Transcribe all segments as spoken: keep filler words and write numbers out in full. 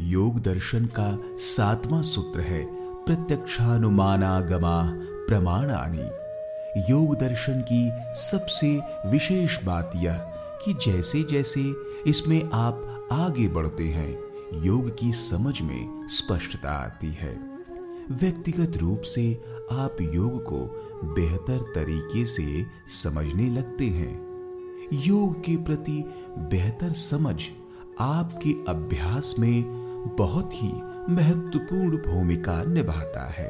योग दर्शन का सातवां सूत्र है प्रत्यक्षानुमानागमः प्रमाणानि। योग दर्शन की सबसे विशेष बात यह कि जैसे जैसे इसमें आप आगे बढ़ते हैं, योग की समझ में स्पष्टता आती है। व्यक्तिगत रूप से आप योग को बेहतर तरीके से समझने लगते हैं। योग के प्रति बेहतर समझ आपके अभ्यास में बहुत ही महत्वपूर्ण भूमिका निभाता है।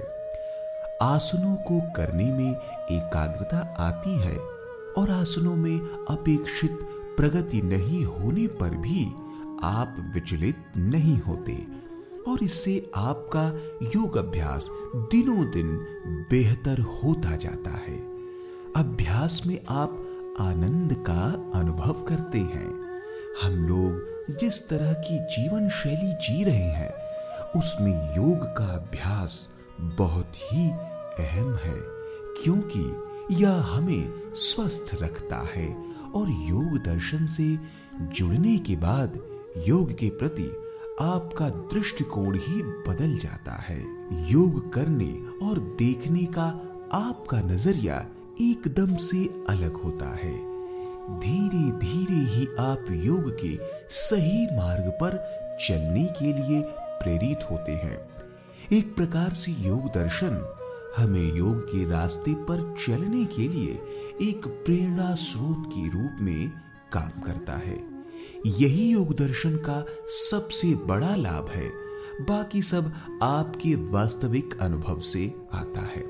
आसनों को करने में एकाग्रता आती है और आसनों में अपेक्षित प्रगति नहीं होने पर भी आप विचलित नहीं होते और इससे आपका योग अभ्यास दिनों दिन बेहतर होता जाता है। अभ्यास में आप आनंद का अनुभव करते हैं। हम लोग जिस तरह की जीवन शैली जी रहे हैं उसमें योग का अभ्यास बहुत ही अहम है, क्योंकि यह हमें स्वस्थ रखता है और योग दर्शन से जुड़ने के बाद योग के प्रति आपका दृष्टिकोण ही बदल जाता है। योग करने और देखने का आपका नजरिया एकदम से अलग होता है। धीरे धीरे ही आप योग के सही मार्ग पर चलने के लिए प्रेरित होते हैं। एक प्रकार से योग दर्शन हमें योग के रास्ते पर चलने के लिए एक प्रेरणा स्रोत के रूप में काम करता है। यही योग दर्शन का सबसे बड़ा लाभ है। बाकी सब आपके वास्तविक अनुभव से आता है।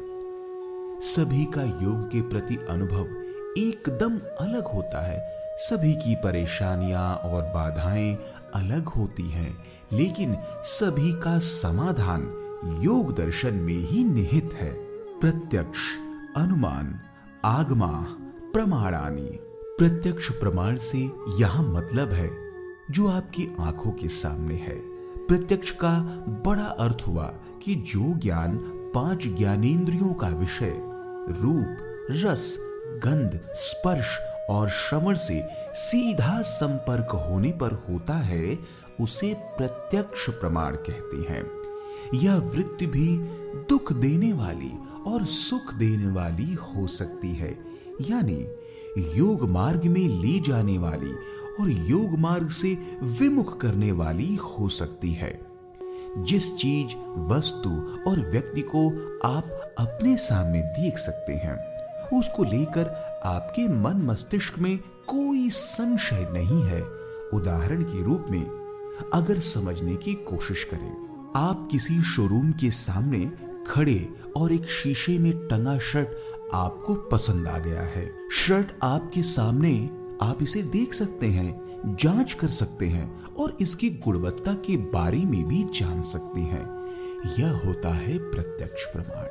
सभी का योग के प्रति अनुभव एकदम अलग होता है। सभी की परेशानियां और बाधाएं अलग होती हैं, लेकिन सभी का समाधान योग दर्शन में ही निहित है। प्रत्यक्ष अनुमान आगमः प्रमाणानि। प्रत्यक्ष प्रमाण से यहां मतलब है जो आपकी आंखों के सामने है। प्रत्यक्ष का बड़ा अर्थ हुआ कि जो ज्ञान पांच ज्ञानेंद्रियों का विषय रूप, रस, गंध, स्पर्श और श्रवण से सीधा संपर्क होने पर होता है, उसे प्रत्यक्ष प्रमाण कहते हैं। यह वृत्ति भी दुख देने वाली और सुख देने वाली हो सकती है, यानी योग मार्ग में ले जाने वाली और योग मार्ग से विमुख करने वाली हो सकती है। जिस चीज, वस्तु और व्यक्ति को आप अपने सामने देख सकते हैं, उसको लेकर आपके मन मस्तिष्क में कोई संशय नहीं है। उदाहरण के रूप में अगर समझने की कोशिश करें, आप किसी शोरूम के सामने खड़े और एक शीशे में टंगा शर्ट आपको पसंद आ गया है। शर्ट आपके सामने, आप इसे देख सकते हैं, जांच कर सकते हैं और इसकी गुणवत्ता के बारे में भी जान सकते हैं। यह होता है प्रत्यक्ष प्रमाण।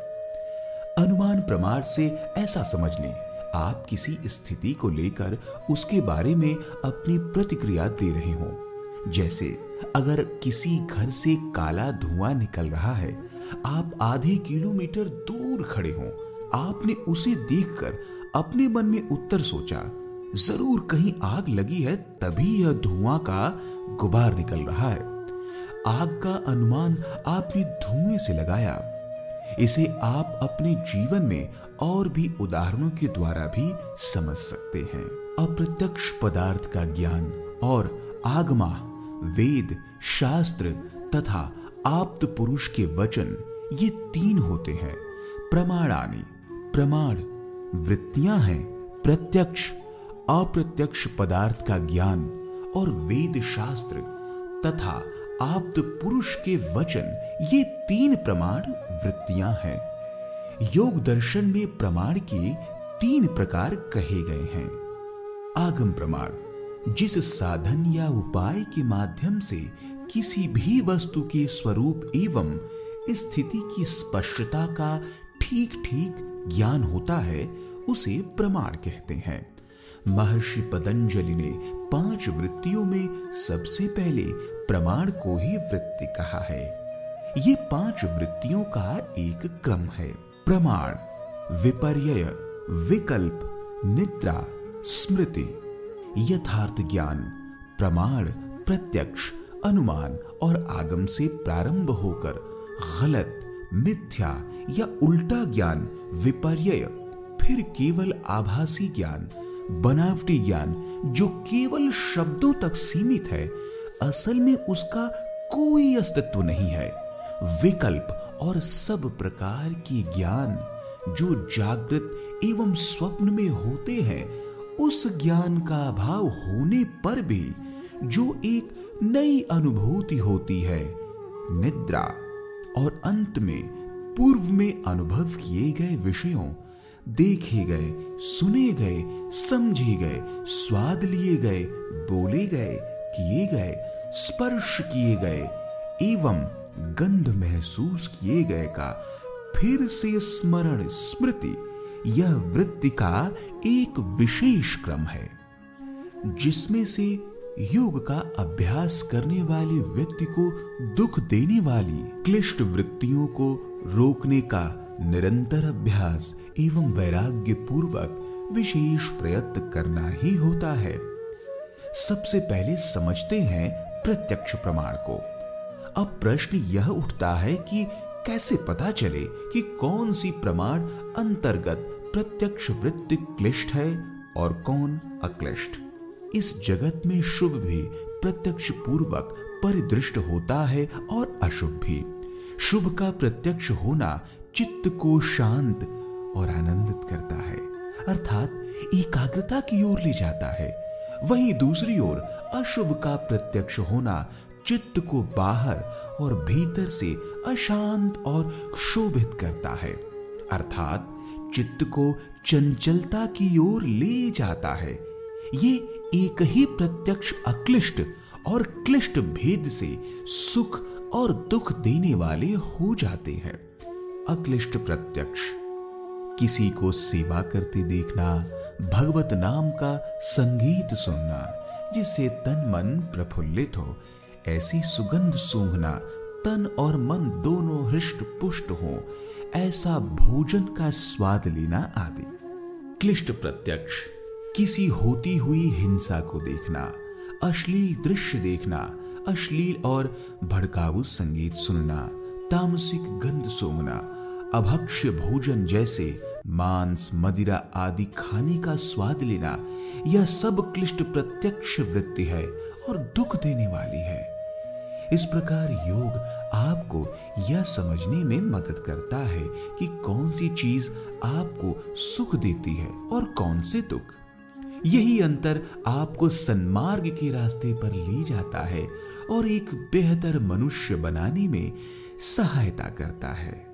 अनुमान प्रमाण से ऐसा समझ लें, आप किसी स्थिति को लेकर उसके बारे में अपनी प्रतिक्रिया दे रहे हो। जैसे अगर किसी घर से काला धुआं निकल रहा है, आप आधे किलोमीटर दूर खड़े हो, आपने उसे देखकर अपने मन में उत्तर सोचा, जरूर कहीं आग लगी है तभी यह धुआं का गुबार निकल रहा है। आग का अनुमान आपने धुएं से लगाया। इसे आप अपने जीवन में और भी उदाहरणों के द्वारा भी समझ सकते हैं। अप्रत्यक्ष पदार्थ का ज्ञान और आगमा, वेद, शास्त्र तथा आप्त पुरुष के वचन, ये तीन होते हैं। प्रमाणानि, प्रमाण वृत्तियां हैं। प्रत्यक्ष अप्रत्यक्ष पदार्थ का ज्ञान और वेद, शास्त्र तथा आप्त पुरुष के वचन, ये तीन प्रमाण वृत्तियां हैं। योग दर्शन में प्रमाण के तीन प्रकार कहे गए हैं। आगम प्रमाण, जिस साधन या उपाय के माध्यम से किसी भी वस्तु के स्वरूप एवं स्थिति की स्पष्टता का ठीक ठीक ज्ञान होता है, उसे प्रमाण कहते हैं। महर्षि पतंजलि ने पांच वृत्तियों में सबसे पहले प्रमाण को ही वृत्ति कहा है। ये पांच वृत्तियों का एक क्रम है। प्रमाण, विपर्यय, विकल्प, निद्रा, स्मृति। यथार्थ ज्ञान, प्रमाण, प्रत्यक्ष, अनुमान और आगम से प्रारंभ होकर गलत, मिथ्या या उल्टा ज्ञान, विपर्यय, फिर केवल आभासी ज्ञान, बनावटी ज्ञान जो केवल शब्दों तक सीमित है, असल में उसका कोई अस्तित्व नहीं है। विकल्प और सब प्रकार के ज्ञान जो जागृत एवं स्वप्न में होते हैं, उस ज्ञान का अभाव होने पर भी जो एक नई अनुभूति होती है, निद्रा, और अंत में पूर्व में अनुभव किए गए विषयों, देखे गए, सुने गए, समझे गए, स्वाद लिए गए, बोले गए, किए गए, स्पर्श किए गए एवं गंध महसूस किए गए का फिर से स्मरण, स्मृति, यह वृत्ति का एक विशेष क्रम है जिसमें से योग का अभ्यास करने वाले व्यक्ति को दुख देने वाली क्लिष्ट वृत्तियों को रोकने का निरंतर अभ्यास एवं वैराग्य पूर्वक विशेष प्रयत्न करना ही होता है। सबसे पहले समझते हैं प्रत्यक्ष प्रमाण को। अब प्रश्न यह उठता है कि कैसे पता चले कि कौन सी प्रमाण अंतर्गत प्रत्यक्ष वृत्ति क्लिष्ट है और कौन अक्लिष्ट। इस जगत में शुभ भी प्रत्यक्ष पूर्वक परिदृष्ट होता है और अशुभ भी। शुभ का प्रत्यक्ष होना चित्त को शांत और आनंदित करता है, अर्थात एकाग्रता की ओर ले जाता है। वहीं दूसरी ओर अशुभ का प्रत्यक्ष होना चित्त को बाहर और भीतर से अशांत और क्षोभित करता है, अर्थात चित्त को चंचलता की ओर ले जाता है। ये एक ही प्रत्यक्ष अक्लिष्ट और क्लिष्ट भेद से सुख और दुख देने वाले हो जाते हैं। अक्लिष्ट प्रत्यक्ष किसी को सेवा करते देखना, भगवत नाम का संगीत सुनना जिससे तन मन प्रफुल्लित हो, ऐसी सुगंध सूंघना, तन और मन दोनों हृष्ट पुष्ट हो, ऐसा भोजन का स्वाद लेना आदि। क्लिष्ट प्रत्यक्ष किसी होती हुई हिंसा को देखना, अश्लील दृश्य देखना, अश्लील और भड़काऊ संगीत सुनना, तामसिक गंध सूंघना, अभक्ष्य भोजन जैसे मांस, मदिरा आदि खाने का स्वाद लेना, यह सब क्लिष्ट प्रत्यक्ष वृत्ति है और दुख देने वाली है। इस प्रकार योग आपको यह समझने में मदद करता है कि कौन सी चीज आपको सुख देती है और कौन से दुख। यही अंतर आपको सन्मार्ग के रास्ते पर ले जाता है और एक बेहतर मनुष्य बनाने में सहायता करता है।